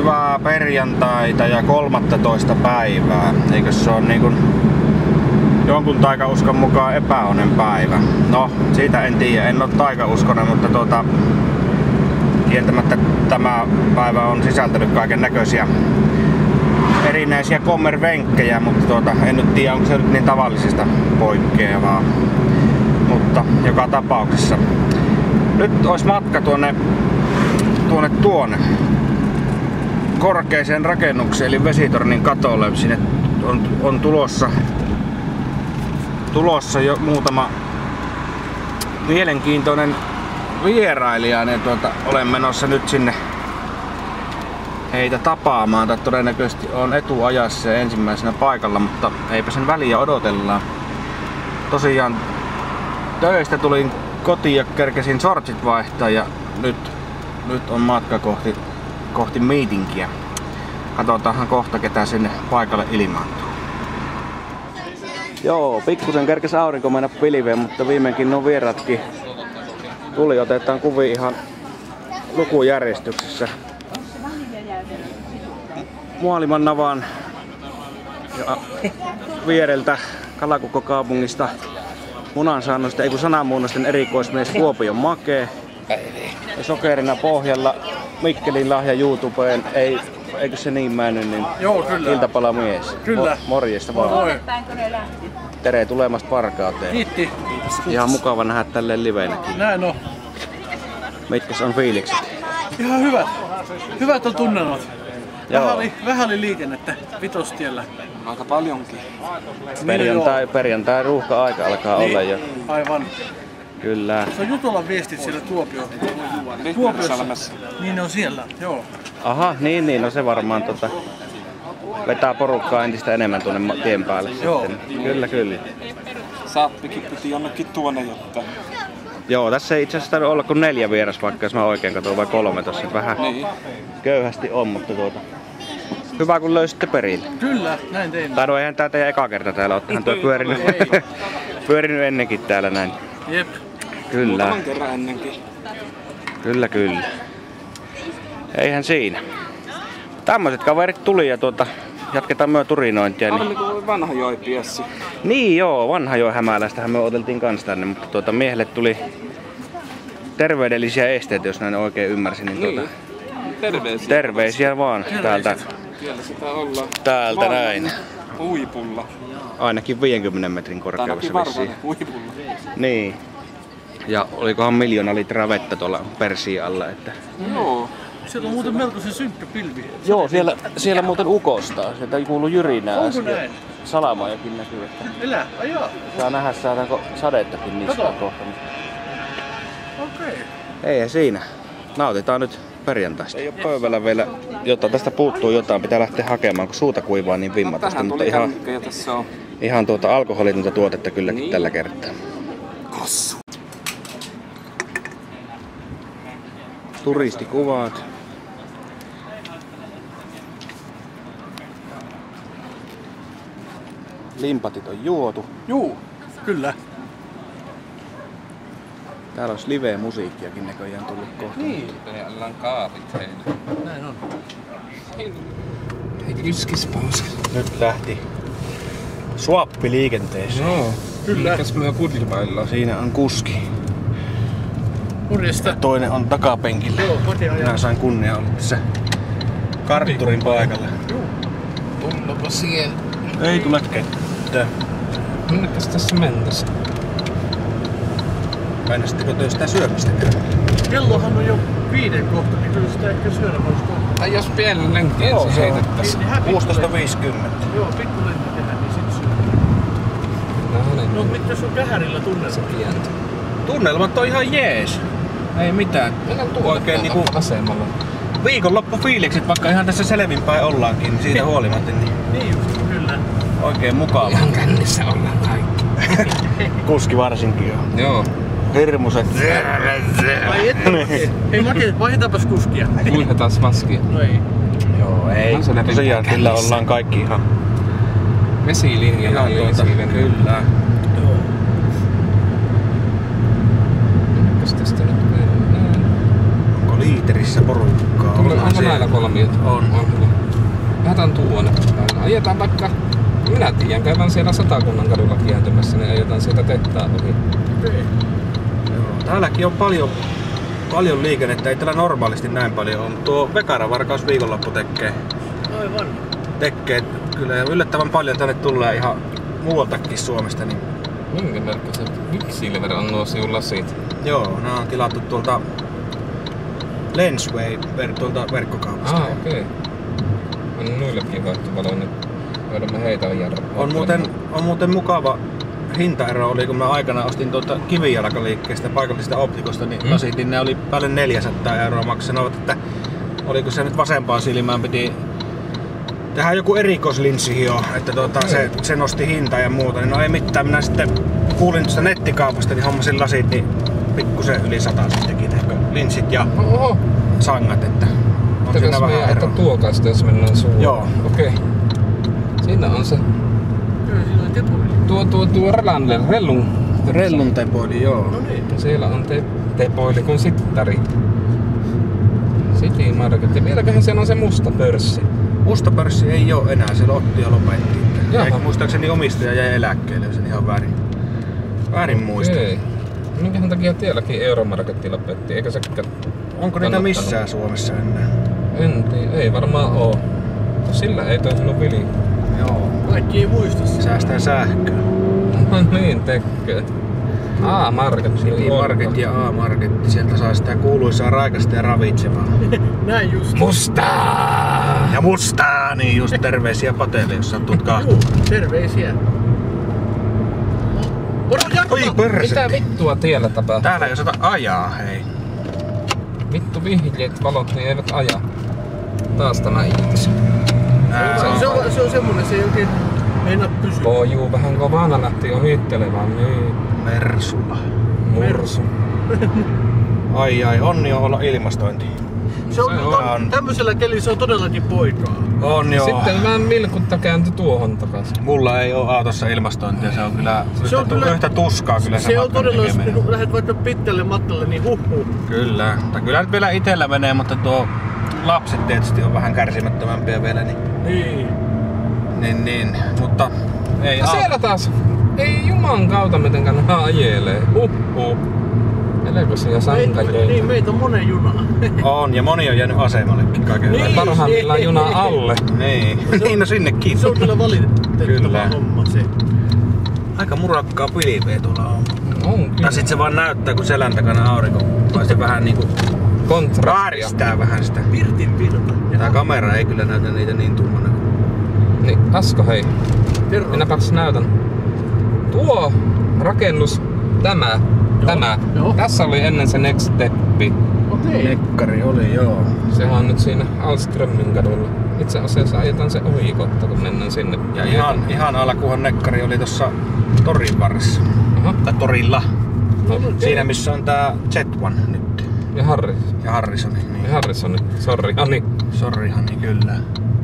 Hyvää perjantaita ja 13. päivää. Eikö se on niin kuin jonkun taikauskon mukaan epäonnen päivä? No, siitä en tiedä. En ole taikauskonen, mutta kieltämättä tämä päivä on sisältänyt kaiken näköisiä erinäisiä kommervenkkejä, mutta en nyt tiedä, onko se nyt niin tavallisista poikkeavaa. Mutta joka tapauksessa. Nyt olisi matka tuonne korkeiseen rakennukseen, eli vesitornin katolle. Sinne on tulossa jo muutama mielenkiintoinen vierailija. Olen menossa nyt sinne heitä tapaamaan, tai todennäköisesti on etuajassa ja ensimmäisenä paikalla, mutta eipä sen väliä odotellaan. Tosiaan töistä tulin kotiin ja kerkesin sortsit vaihtaa ja nyt on matka kohti meetingiä. Katsotaanhan kohta ketä sinne paikalle ilmaantuu. Joo, pikkusen kerkes aurinko mennä pilveen, mutta viimeinkin nuo vieraatkin tuli. Otetaan kuvi ihan lukujärjestyksessä. Muoliman navan ja viereltä Kalakukko-kaupungista munansaannosta, ei kun sananmuunnosten erikoismies Kuopion Make. Ja sokerina pohjalla Mikkelin lahja YouTubeen. Eikö se niin mennyt, niin joo, kyllä. Iltapalamies. Kyllä. Morjesta vaan. Moi. Tere tulemasta Varkauteen. Kiitti. Ihan mukava nähdä tälleen liveenäkin. Näin on. Mitkäs on fiilikset? Ihan hyvät. Hyvät on tunnelmat. Vähän oli liikennettä Vitostiellä. Aika paljonkin. Perjantai ruuhka-aika alkaa olla jo. Aivan. Kyllä. Se on Jutolan viestit siellä Tuopiossa. Niin ne on siellä, joo. Aha, niin, no se varmaan vetää porukkaa entistä enemmän tuonne tien päälle. Joo. Sitten. Kyllä. Saappikin piti jonnekin tuonne jotta. Joo, tässä ei itse asiassa tarvitse olla kuin 4 vieras, vaikka jos mä oikein katson, vai 3 tossa. Vähän köyhästi on, mutta hyvä kun löysitte perille. Kyllä, näin tein. Tai no eihän tää teidän eka kerta täällä, oottehan tuo pyörinyt ennenkin täällä näin. Jep. Kyllä. Muutaman kerran ennenkin. Kyllä. Eihän siinä. Tämmöiset kaverit tuli ja jatketaan myö turinointia. Niin kuin Vanhajoi piessi. Niin joo, Vanhajoi Hämälästähän me oteltiin kans tänne, mutta miehelle tuli terveydellisiä esteitä, jos näin oikein ymmärsin. Niin terveisiä vaan täältä. Siellä sitä ollaan. Täältä näin. Huipulla. Ainakin 50 metrin korkeudessa vissiin. Huipulla. Niin. Ja olikohan 1 000 000 litraa vettä tuolla Persian alla, että. Joo. Siellä on muuten melko se synkkä pilvi. Joo, siellä muuten ukostaa. Sieltä kuuluu jyrinää äsken. Näin? Salamajakin näkyy. Elää, ajaa. Saa nähdä saadaanko sadettakin niskaa kohta. Okei. Ei siinä. Nautitaan nyt perjantaista. Ei oo pöydällä vielä jotain. Tästä puuttuu jotain. Pitää lähteä hakemaan, kun suuta kuivaa niin vimmatasti. Mutta ihan alkoholitonta tuotetta kylläkin niin. Tällä kertaa. Kossu. Turistikuvat. Limpatit on juotu. Juu, kyllä. Täällä olisi live-musiikkiakin näköjään tullut kohta. Niin. Ollaan kaapit heille. Näin on. Yskispausi. Nyt lähti swappi liikenteeseen. Joo. Kyllä. Mikäs me kudilmailla? Siinä on kuski. Morjesta. Ja toinen on takapenkillä. Joo, kotiajan. Minä sain kunnia olla tässä kartturin paikalla. Tullapa siellä. Ei tule ketään. Minnekäs tässä mentäs? Mennäsittekö te sitä syömistäkään? Kellohan on jo 5 kohta, niin kyllä sitä ehkä syödä voisi kohta. Tai jos pienen lenkin ensin heitettäis. 16.50. Joo, pikku lento tehdään, niin sit syödä. No mitä sun kähärillä tunnelmat? Tunnelmat on ihan jees. Ei mitään. Oikein niinku asemmalla. viikonloppufiilikset, vaikka ihan tässä selvinpäin ollaankin, niin siitä huolimatta. Niin just, kyllä. Oikein mukava. Ihan kännissä ollaan kaikki. Kuski varsinkin jo. Joo. Hirmuset. Ai et. Hei Mati, vaihdetaanpas kuskia. Vaihdetaan maskia. No ei. Joo, ei. Tosiaan kyllä ollaan kaikki ihan vesilinjalla. Kyllä. Joo. Mikäs tästä nyt mennään? Onko liiterissä porukkaa? Tulee Onko näillä kolmiot? On. Hyvä. Lähdetään tuonne. Ajetaan vaikka... Minä tiedän, käydään siellä Satakunnan kadulla kieltymässä, niin ajetaan sieltä tehtaan ohi. Täälläkin on paljon liikennettä, ei täällä normaalisti näin paljon on. Tuo Vekara-varkaus viikonloppu Aivan. tekee kyllä ja yllättävän paljon tänne tulee ihan muualtakin Suomesta. Niin... Minkä merkki se Quicksilver on nuo sinun lasit? Joo, nämä on tilattu tuolta Lensway tuolta verkkokaupasta. Okei. On noillekin vaihtovalo, niin voidaan heitä ajaa. On muuten mukava hintaero oli, kun mä aikana ostin tuolta kivijalkaliikkeestä paikallisesta optikosta, niin lasit, niin ne oli päälle 400 € maksaa. Sanoivat, että oliko se nyt vasempaan silmään piti tehdä joku erikoislinssihi jo, että se nosti hintaa ja muuta. Niin no ei mitään, minä sitten kuulin tuosta nettikaupasta, niin hommasin lasit, niin pikkusen yli 100 sittenkin linssit ja sangat, että on siinä vähän ero. Että tuokaista, jos mennään suoraan. Joo. Okei. Siinä on se. Kyllä siinä on tepoili. Tuo Rellun tepoili, joo. No niin. Siellä on tepoili kun sittari. City Market. Ja vieläköhän siellä on se musta pörssi. Musta pörssi ei oo enää, se Lotti ja lopetti. Jaha. Muistaakseni omistaja jäi eläkkeelle, jos en ihan väärin muista. Okei. Minkähän takia tielläkin Euromarketti lopetti, eikä sekään Onko niitä missään Suomessa enää? En tiedä, ei varmaan oo. Sillä ei toiminut vili. Joo. Kaikki ei muista sitä. Säästää sähköä. No niin tekee. A-Market. City Market ja A-Market. Sieltä saa sitä kuuluisaa raikasta ja ravitsevaa. Näin just. Mustaa! Ja mustaa, niin just terveisiä Patelle, jos sattuut kahtumaan. Terveisiä. Oi perse! Mitä vittua tiellä tapahtuu? Täällä ei osata ajaa, hei. Vittu vihjeet valot, niin eivät aja. Taas tämä itse. Se on semmonen, se ei oikein meinaa pysyä. Juu, vähän kovana lähti ohittelemaan, niin. Mersulla. Mursu. Ai, onni on olla ilmastointi. Se on tämmöisellä kelillä se on todellakin poikaa. On joo. Sitten vähän milkutta kääntyi tuohon takaisin. Mulla ei oo autossa ilmastointia, se on kyllä yhtä tuskaa kyllä se on todella, jos kun lähdet vaikka pitkälle matkalle, niin huhhuh. Kyllä, tai kyllä nyt vielä itellä menee, mutta tuo lapset tietysti on vähän kärsimättömämpiä vielä, niin, mutta ei no siellä taas, ei juman kautta mitenkään ajelee. Elekosia sankajeita. Niin, meitä on monen junaa. On, ja moni on jäänyt asemallekin kaiken niin, parhaimmillaan juna alle. Niin, niin no sinnekin. Se on kyllä valitettava homma se. Aika murakkaa pilveä tuolla on. On kyllä. Tai sit se vaan näyttää, kun selän takana aurinko se vähän niinku vääristää vähän sitä. Pirtin virta. Tää kamera ei kyllä näytä niitä niin tummana. Niin, Asko hei. Minäpäs näytän. Tuo rakennus, tämä. Joo. Tässä oli ennen se Next Steppi. Okei. Nekkari oli, joo. Sehän on nyt siinä Alströmin kadulla. Itse asiassa ajetaan se ohi kohta, kun mennään sinne. Ja ihan alkuhan Nekkari oli tossa torin varressa. Tai torilla. No, siinä missä on tää Z1 nyt. Ja Harrisoni. Niin. Ja Harrisoni. Sorry, Hani. Sorry, Hani, kyllä.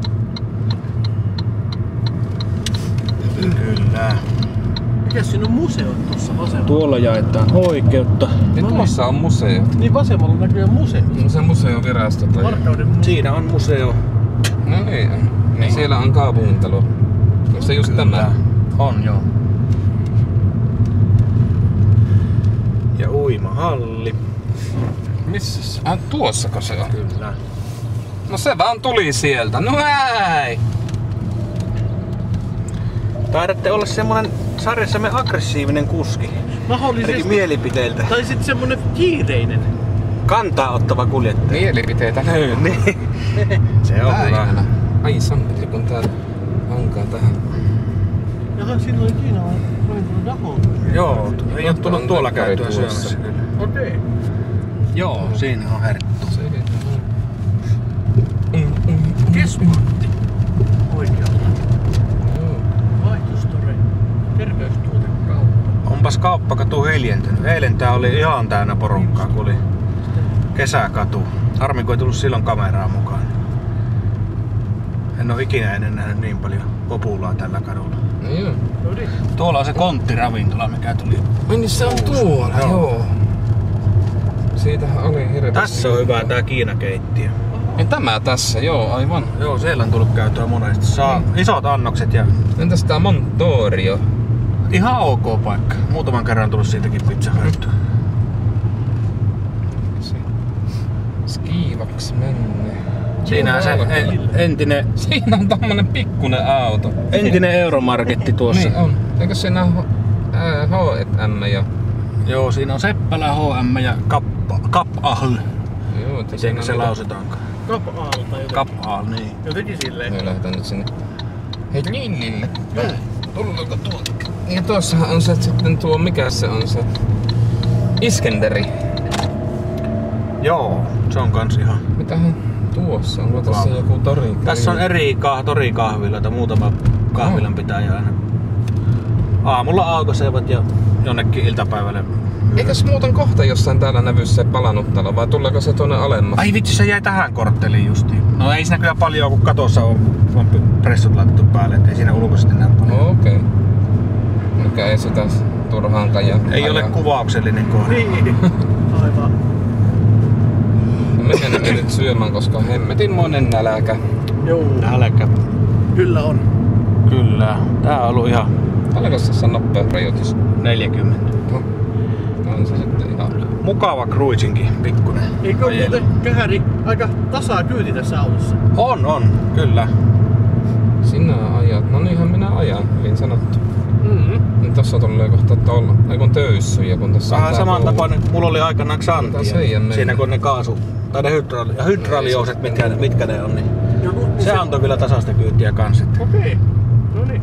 Kyllä. Mikäs siinä on museo tuossa vasemmalla? Tuolla jaetaan oikeutta. Ja tuossa on museo. Niin vasemmalla on näköjään museo. No se museovirasto tai... Siinä on museo. No niin. Niin. Siellä on kaupungintalo. Onko se just kyllä. Tämä? On joo. Ja uimahalli. Missäs? Tuossako se on? Kyllä. No se vaan tuli sieltä. No ei! Taidatte olla semmonen sarjassamme aggressiivinen kuski. Ainakin mielipiteiltä. Tai sit semmonen kiireinen. Kantaa ottava kuljettaja. Mielipiteitä löytyy. Niin. Se on hyvä. Ai sammeli, kun tää hankaa tähän. Jaha, siinä oli kiinalainen Daho. Joo, ei oo tullut tuolla käytyä syömässä. Okei. Joo, siinä on herttu. Kesmartti. Oikealla. Vaihtostore. Terveystuotekauppa. Onpas kauppakatu hiljentynyt. Eilen tää oli ihan täynnä porukkaa, kun oli kesäkatu. Harmi, kun ei tullut silloin kameraa mukaan. En oo ikinä ennen nähnyt niin paljon populaa tällä kadulla. No joo. Tuolla on se konttiravintola, mikä tuli. Ai niin se on tuolla, joo. Siitähän oli hirveästi. Tässä on hyvä tää kiinakeittiö. Niin tämä tässä, joo, aivan. Joo, siellä on tullut käytyä monesti. Saa isot annokset ja... Entäs tää Montorio? Ihan ok paikka. Muutaman kerran on tullut siitäkin pizzahyötyä. Skiivaks menne. Siinä se entinen... Siinä on tommonen pikkunen auto. Entinen Euromarketti tuossa. Niin on. Eikö siinä on H&M ja... Joo, siinä on Seppälä, H&M ja Kapp-Ahl. Joo, miten se lausutaankaan? Kap-Aal tai jotenkin. Kapp-Ahl, niin. Jotenkin silleen. Me lähdetään nyt sinne. Hei Lillille. Tullaanko tuolta? Ja tuossahan on se sitten tuo, mikä se on se? Iskenderi. Joo, se on kans ihan... Mitähän tuossa? Onko tässä joku tori? Tässä on eri torikahviloita, muutama kahvilan pitäjä aina. Aamulla aukaisevat ja jonnekin iltapäivälle. Eikös muuten kohta jossain täällä nävyssä palannut talo vai tuleeko se tuonne alemmas? Ai vitsi, se jäi tähän kortteliin justiin. No ei siinä kyllä paljon, kun katossa on pressut laitettu päälle, ettei siinä ulkoisesti näy paljon. Okei. Mikä ei sitä turhaankaan ja... Ei ole kuvauksellinen kohde. Niin. Aivan. Me menemme nyt syömään, koska hemmetinmoinen näläkä. Joo. Nälkä. Kyllä on. Kyllä. Tää on ollut ihan... Paljonko tässä on nopeusrajoitus? 40. No. On se sitten ihan... Mukava cruisinkin, pikkunen. Eikö ole muuten kähäri aika tasaa kyyti tässä autossa? On, kyllä. Sinä ajat. No niinhän minä ajan, hyvin sanottu. Niin tossa tulee kohta tuolla, ei kun töyssyjä, kun tässä vähän saman tapainen, mulla oli aikanaan Xantia. Siinä kun ne kaasu, tai ne hydraaliouset, mitkä ne on, niin se antoi kyllä tasasta kyytiä kans. Okei. No niin.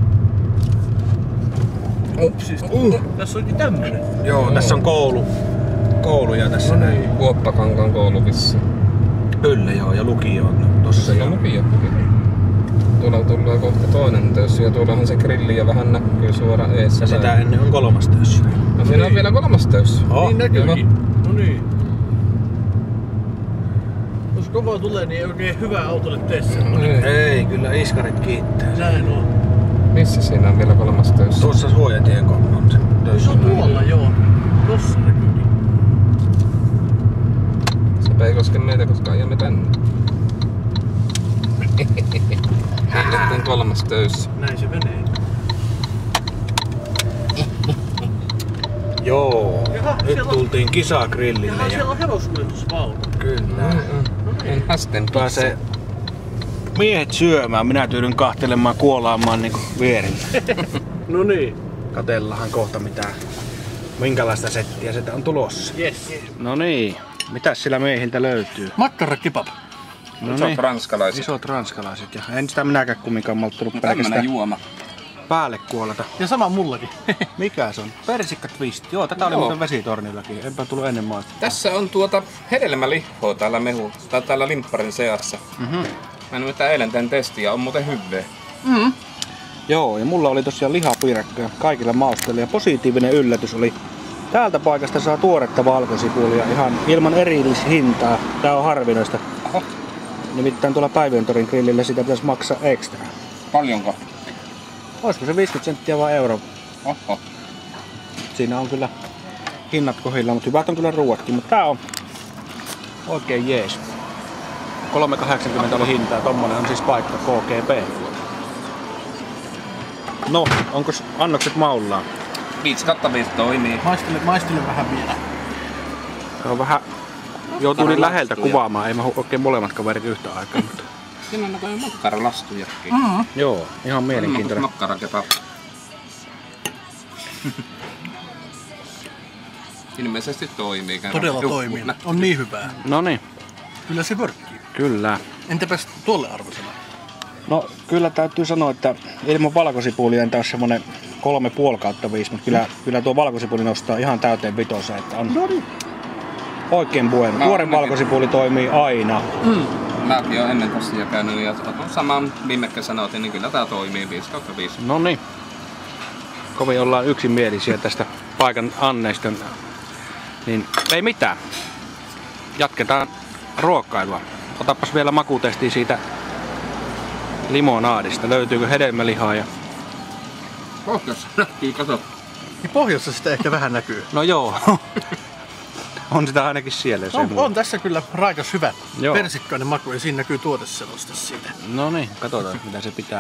Upsis. Tässä onkin tämmönen. Joo, tässä on kouluja tässä näin. Kuoppakankaan koulu vissiin. Kyllä joo, ja lukio on tossa. Siellä on lukio. Tuolla tulee kohta toinen tössy ja tuollahan se grilli ja vähän näkyy suoraan eessä. Ja sitä ennen on kolmas tössy. No siinä on vielä kolmas tössy. Niin näkyykin. No niin. Jos kova tulee, niin ei oikein hyvä autolle tee semmonen. Ei, kyllä iskarit kiittää. Näin on. Missä siinä on vielä kolmas tössy? Tuossa Suojatien kohdalla on se tössy. Se on tuolla, joo. Tossa näkyykin. Se ei koske meitä, koska ajamme tänne. Sitten kolmas töissä. Näin se menee. Joo, Jaha, nyt tultiin kisagrillille. Jaha, siellä on hevoskuljetusvaunu. Kyllä. En hästen Pääsee miehet syömään, minä tyydyn kahtelemaan kuolaamaan niinku vierillä. No niin. Katellahan kohta minkälaista settiä sitä on tulossa. Yes. No niin, mitäs sillä miehiltä löytyy? Makkarakebab. No Isot ranskalaiset. Isot ranskalaiset. Ja en sitä minäkään kumminkaan malttanut Tämmönen pelkästään juoma. päälle kuolata. Ja sama mullakin. Mikä se on? Persikka twist. Joo, tätä oli Joo. muuten vesitornillakin. Enpä tullut ennen maasta. Tässä on hedelmälihoa täällä täällä limpparin seassa. Mä nimittäin eilen tein testiä, on muuten hyvää. Joo, ja mulla oli tosiaan lihapiirakkoja kaikilla mausteilla. Ja positiivinen yllätys oli, täältä paikasta saa tuoretta valkosipulia ihan ilman erillishintaa. Tää on harvinaista. Oho. Nimittäin tuolla Päiviöntorin grillillä sitä pitäisi maksaa ekstra. Paljonko? Olisiko se 50 senttiä vai euro? Oho. Siinä on kyllä hinnat kohdillaan, mutta hyvät on kyllä ruuatkin. Mutta tää on oikein jees. 3,80 oli hintaa, tommonen on siis paikka KGP. No, onko annokset maullaan? 5/5 toimii. Maistele vähän vielä. Se on vähän... Joutuu niin läheltä kuvaamaan, ei mä oikein molemmat kaverit yhtä aikaa. Mutta... Siinä on näköjään makkaralastujakin. Joo, ihan mielenkiintoinen. Makkarakebab. Ilmeisesti toimii. Todella toimii. On niin hyvää. No niin, Kyllä se pörkkii. kyllä. Entäpäs tuolle arvosana? No kyllä täytyy sanoa, että ilman valkosipulia en taas semmonen 3,5/5, mutta kyllä tuo valkosipuli nostaa ihan täyteen vitoseen, että on oikein bueno. Tuore valkosipuli toimii aina. Mäkin oon ennen tosiaan käynyt ja saman viime kesänä otin, niin kyllä tää toimii 5/5. No niin. Kovin ollaan yksimielisiä tästä paikan anneista. Niin ei mitään. Jatketaan ruokailua. Otapas vielä makutesti siitä limonaadista. Löytyykö hedelmälihaa ja... Pohjassa näkyy, kato. Niin pohjassa sitä ehkä vähän näkyy. No joo. On sitä ainakin siellä. On tässä kyllä raikas hyvä Joo. persikkainen maku ja siinä näkyy tuoteseloste siitä. No niin, katsotaan mitä se pitää.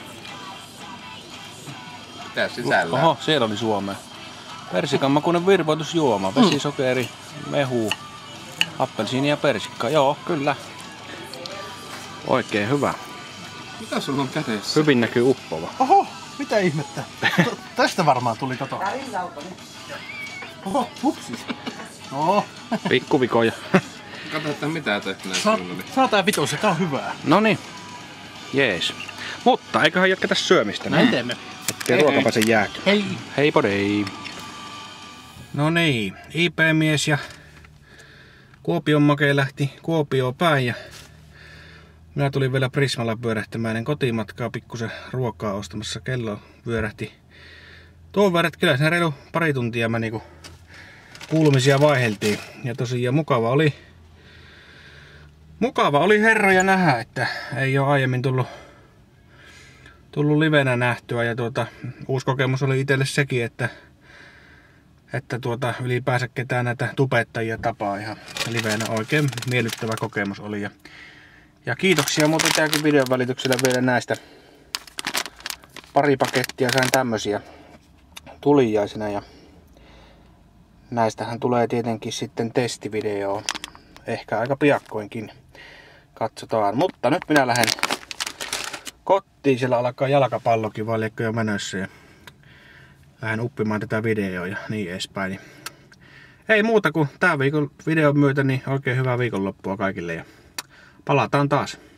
Mitä sisällä? Oho, siellä oli Suomea. Persikan makuinen virvoitusjuoma, vesi, sokeri, mehu, appelsiini ja persikka. Joo, kyllä. Oikein hyvä. Mitä sulla on kädessä? Hyvin näkyy uppova. Oho, mitä ihmettä? Tästä varmaan tuli, kato. Oho, hupsis. Oho. Pikkuvikoja. Kato, että mitä tehdään. Saa tää vitosen, tää on hyvää. Noniin. Jees. Mutta eiköhän jatketa syömistä. Näin teemme. Ettei ruoka pääse jääty. Hei. Hei podei. No niin, IP-mies ja Kuopion Make lähti Kuopioon päin ja minä tulin vielä Prismalla pyörähtämään kotimatkaa pikkusen ruokaa ostamassa. Kello vyörähti tuon verran, kyllä siinä reilu pari tuntia mä niinku kuulumisia vaiheltiin. Ja tosiaan mukava oli herroja nähdä, että ei ole aiemmin tullut livenä nähtyä. Ja uusi kokemus oli itselle sekin, että ylipäänsä ketään näitä tubettajia tapaa ihan livenä. Oikein miellyttävä kokemus oli. Ja kiitoksia muuten tämänkin videon välityksellä vielä näistä. Pari pakettia sain tämmösiä tuliaisena ja näistähän tulee tietenkin sitten testivideo. Ehkä aika piakkoinkin. Katsotaan. Mutta nyt minä lähden kotiin. Siellä alkaa jalkapallokin valjakko jo menossa. Ja lähden uppimaan tätä videoa ja niin edespäin. Ei muuta kuin tämän viikon videon myötä, niin oikein hyvää viikonloppua kaikille ja palataan taas.